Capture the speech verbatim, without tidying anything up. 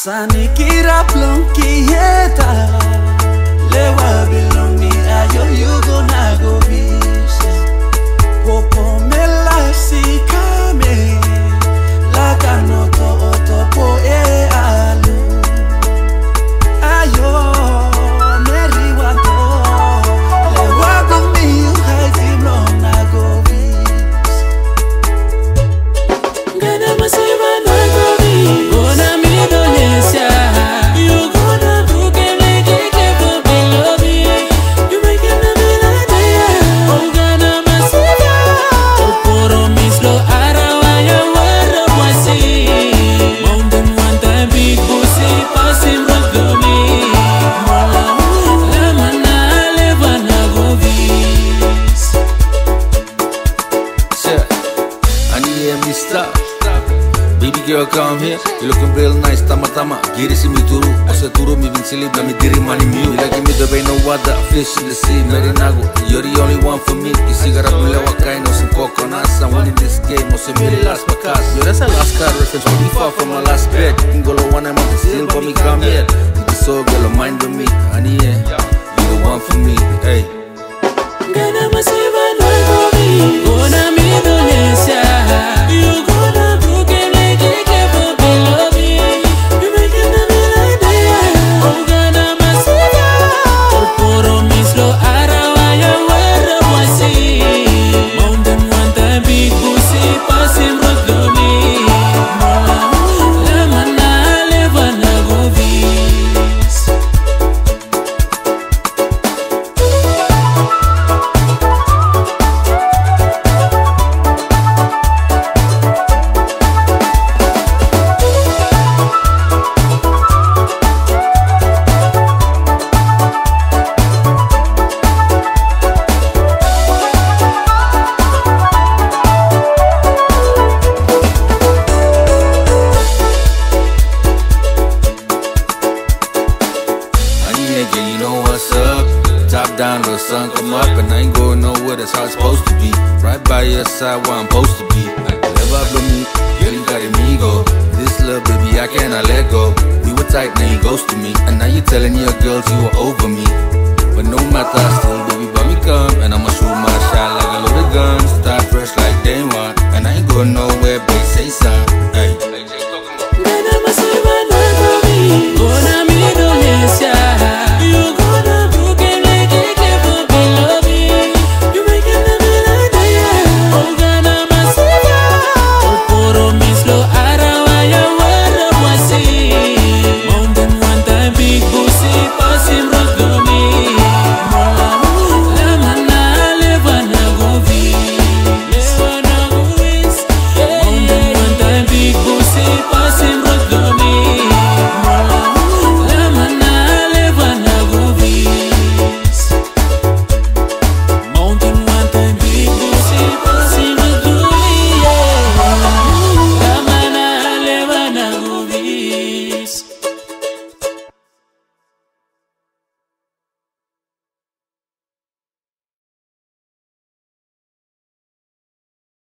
Asani kira plonki heta Lewa belongi ayo yugo Nagovis Popo mela si kame La kanoto oto po e alu Ayo meri wato Lewa belongi yu haiti no Nagovis Gana masiva Nagovis Gona mi dolesia You gonna do que me que que for below me You make it a melody Oh gana masiva Poro mislo arawaya wara wasi Mountain one time big bossy passing road me Lamana Lewa Nagovis Shit, I need M-Stanz. Baby girl, come here. You looking real nice, tama tama. Giri si mi turu, ose turu mi bin silib na mi diri mani miu. You like me the way no water, fish in the sea. Meri Nago, you're the only one for me. You see, gotta be Lewa Kai, no some coconuts. I'm winning this game, ose meri last bakas. Yo, that's a last card reference, pretty far from my last grade. You can go low one, I'm still for me, come here. You the soul, girl, of mind with me. Honey, yeah, you the one for me, hey. Gana masiva Nagovis Gona mi dolesia You gonna do que me que que for below me You make it a melody Oh gana masiva Poro mislo arawaya wara wasi Mountain one time big bossy passing road me Lamana Lewa Nagovis You know what's up. Top down, the sun come up, and I ain't going nowhere. That's how it's supposed to be. Right by your side, where I'm supposed to be. Never blow me, girl, you got me go. This little baby, I cannot let go. We were tight, now you ghosted me, and now you're telling your girls you were over me. But no matter, still, baby, but me come, and I'ma shoot my shot like a loaded gun. Start fresh like day one, and I ain't going nowhere, babe, say something.